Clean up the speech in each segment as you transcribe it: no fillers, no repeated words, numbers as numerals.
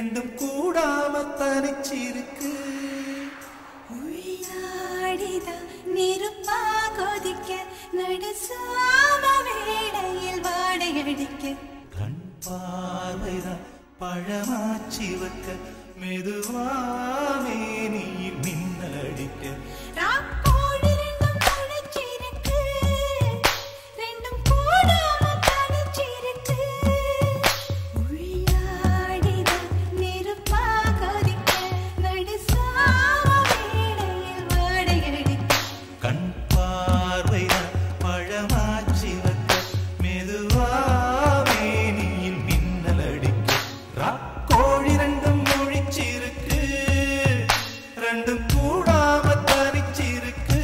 ரெண்டும் கூடாம தனிச்சிருக்கு. உள்ளாடிதான் நெருப்பா கொதிக்க நடுசாம வேளையில் வாடையடிக்க கண் பார்வைதான் பழமாச்சி வைக்க மெதுவாமே நீ மின்னல் அடிக்க. ராக்கோடு ரெண்டும் முளைச்சிருக்கு, ரெண்டும் கூடாம தனிச்சிருக்கு. உள்ளாடிதான் நெருப்பா கொதிக்க நடுசாம வேளையில் வாடையடிக்க கண் பார்வைதான் பழமாச்சி வைக்க மெதுவாமே நீ மின்னல் அடிக்க. ராக்கோழி ரெண்டும் முழிச்சிருக்கு, ரெண்டும் கூடாம தனிச்சிருக்கு.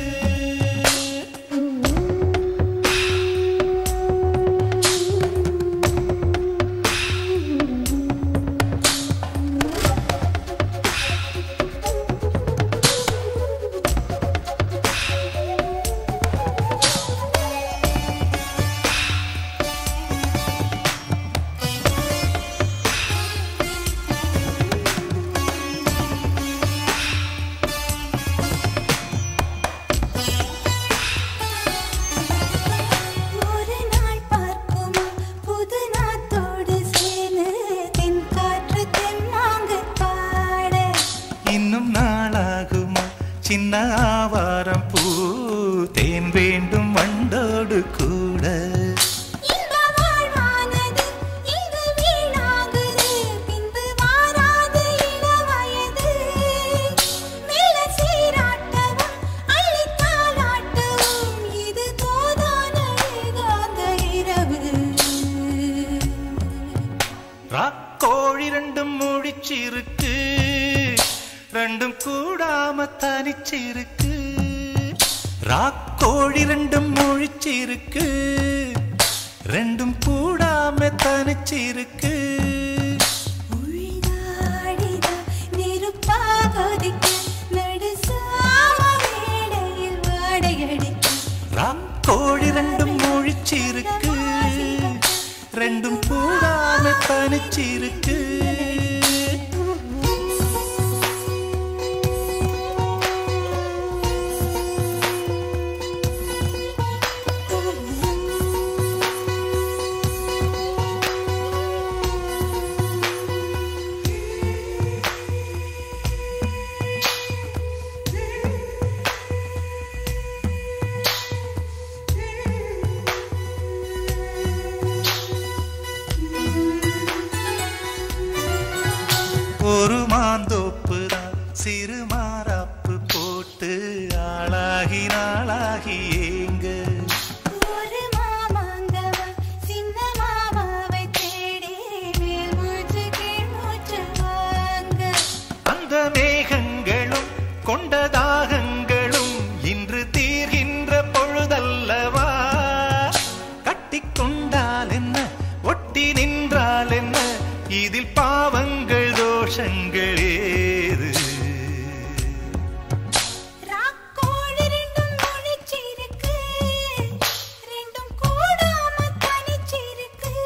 ஒரு நாள் பார்க்குமா புது நாத்தோடு சேர்ந்து தென்காற்று தெம்மாங்கு பாட இன்னும் நாளாகுமா சின்ன ஆவாரம் பூ தேன் வேண்டும் வண்டோடு கூட. இந்த வாழ்வானது இங்கு வீணாகுது, பின்பு மாறாது இளவயது. மெல்ல சீராட்டவும் அள்ளித் தாலாட்டவும் இது தோதான ஏகாந்த இரவு. ராக்கோழி ரெண்டும் முழிச்சிருக்கு, ரெண்டும் கூடாம தனிச்சிருக்கு. ராக்கோழி ரெண்டும் முழிச்சிருக்கு, ரெண்டும் கூடாம தனிச்சிருக்கு. உள்ளாடிதான் நெருப்பா கொதிக்க நடுசாம வேளையில் வாடையடிக்க ராக்கோழி ரெண்டும் முழிச்சிருக்கு, ரெண்டும் கூடாம தனிச்சிருக்கு. ஒரு மாந்தோப்பு தான் சிறு மாறாப்பு போட்டு ஆளாகி நாளாகி ஏங்க. ஒரு மாமாங்கவா சின்ன மாமாவை தேடி மேல் மூச்சு கீழ் மூச்சு வாங்க. அந்த மேகங்களும் கொண்ட தாகங்களும் இன்று தீர்கின்ற பொழுதல்லவா. கட்டிக்கொண்டால் என்ன ஒட்டி நின்றால் என்ன, இதில் பாவங்கள் தோஷங்கள் ஏது. ராக்கோழி ரெண்டும் முழிச்சிருக்கு, ரெண்டும் கூடாம தனிச்சிருக்கு.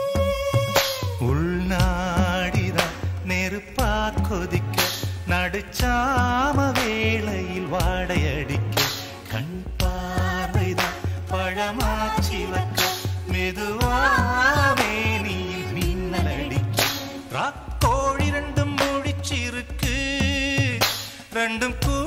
உள்நாடிதான் நெருப்பா கொதிக்க நடுச்சாம வேளையில் வாடையடிக்க. கண் பார்வைதான் பழமாச்சி வைக்க மெதுவாமே நீ மின்னல் அடிக்க. ராக்கோழி ரெண்டும் முழிச்சிருக்கு, ரெண்டும்